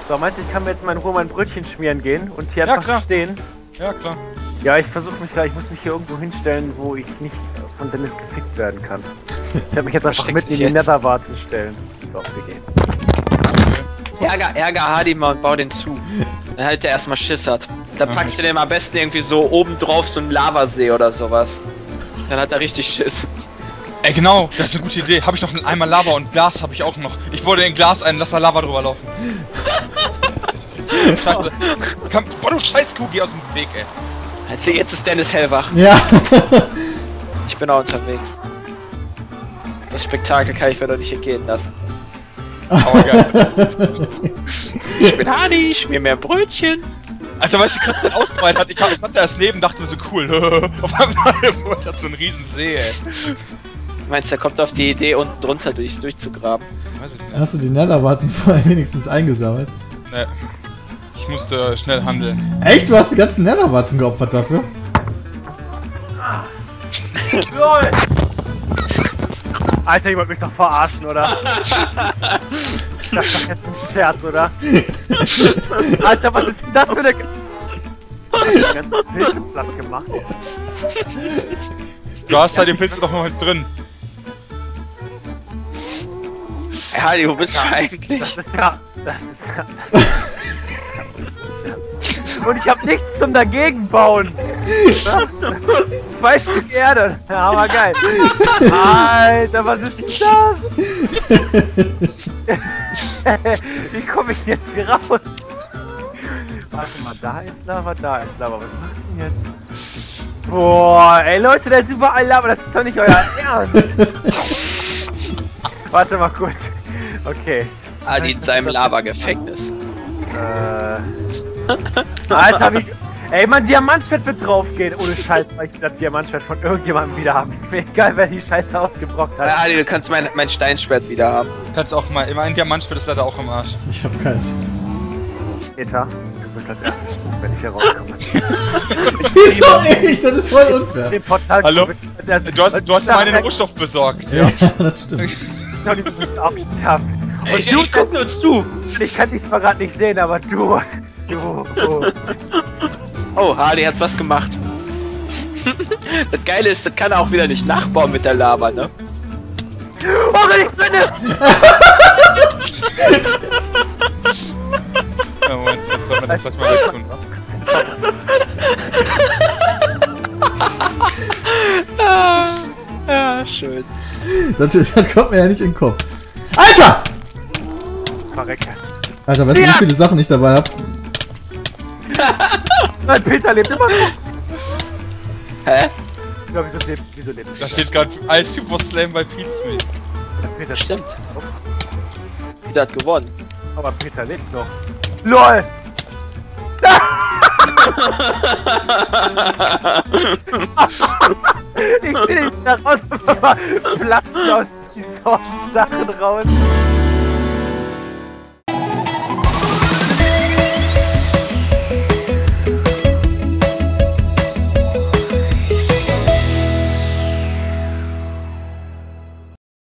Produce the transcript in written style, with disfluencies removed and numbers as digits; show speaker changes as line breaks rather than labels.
So, meinst du, ich kann mir jetzt mal in Ruhe mein Brötchen schmieren gehen und hier einfach stehen?
Ja, klar.
Ja, ich versuche mich gleich, ich muss mich hier irgendwo hinstellen, wo ich nicht von Dennis gefickt werden kann. Ich werde mich jetzt einfach mitten in die Netherwarzen stellen. So, wir gehen.
Ärger Hardy mal und bau den zu. Dann halt der erstmal Schiss hat. Da packst du den am besten irgendwie so oben drauf, so einen Lavasee oder sowas. Dann hat er richtig Schiss.
Ey, genau, das ist eine gute Idee. Habe ich noch einen Eimer Lava und Glas habe ich auch noch. Ich wollte in Glas ein, lass da Lava drüber laufen. Scheiße. Boah, du scheiß Kuh, geh aus dem Weg, ey.
Also jetzt ist Dennis hellwach.
Ja.
Ich bin auch unterwegs. Das Spektakel kann ich mir doch nicht entgehen lassen.
Aber geil.
Ich bin Hardy, ich schmier mehr Brötchen.
Alter, weißt du, Christian ausgebreitet hat, ich stand da erst neben, dachte mir so cool. Auf einmal hat so ein riesen See, ey.
Du meinst, der kommt auf die Idee, unten drunter durchzugraben?
Weiß ich nicht.
Hast du die Netherwarzen vorher wenigstens eingesammelt?
Nee. Ich musste schnell handeln.
Echt? Du hast die ganzen Netherwarzen geopfert dafür?
LOL! Alter, ihr wollt mich doch verarschen, oder? Das ist doch jetzt ein Scherz, oder? Alter, was ist denn das für eine... Die ganzen Pilze platt gemacht.
Du hast halt den Pilze doch noch mit drin.
Hey Hardy, wo bist du eigentlich?
Das ist ja... Und ich hab nichts zum Dagegenbauen. 2 Stück Erde. Ja, aber geil. Alter, was ist denn das? Wie komme ich jetzt hier raus? Warte mal, da ist Lava, da ist Lava. Was macht denn jetzt? Boah, ey Leute, da ist überall Lava. Das ist doch nicht euer Ernst. Warte mal kurz. Okay.
Hardy in seinem Lava-Gefängnis.
Alter, wie... Ey, mein Diamantschwert wird draufgehen. Ohne Scheiß, weil ich das Diamantschwert von irgendjemandem wieder habe. Ist mir egal, wer die Scheiße ausgebrockt hat.
Ja, Hardy, du kannst mein Steinschwert wieder haben.
Du kannst auch mal, immer ein Diamantschwert ist leider auch im Arsch.
Ich hab keins.
Eta, du bist als erstes sterben, wenn ich hier rauskomme.
Wieso ich? Das ist voll unfair.
Den Portal
Hallo?
als erstes.
Du hast immer den Rohstoff besorgt.
Ja, das stimmt.
Tony, du bist auch sterben. Und
Ich guck nur zu.
Ich kann dich zwar gerade nicht sehen, aber du.
Oh, Hardy hat was gemacht. Das Geile ist, das kann er auch wieder nicht nachbauen mit der Lava, ne?
Oh, wenn ich brenne!
Ja, Moment, jetzt soll man das vielleicht mal wegtun.
Ja, schön.
Das kommt mir ja nicht in den Kopf. Alter!
Verrecke.
Alter, weißt du, wie viele Sachen ich dabei hab?
Nein, Peter lebt immer noch.
Hä?
Ja, wieso lebt
Da
Peter?
steht gerade I Super Slam bei Pete Smith.
Peter
Stimmt. Peter hat gewonnen.
Aber Peter lebt noch. LOL! Ich seh dich da raus, aber platzen aus den 1000 Sachen raus.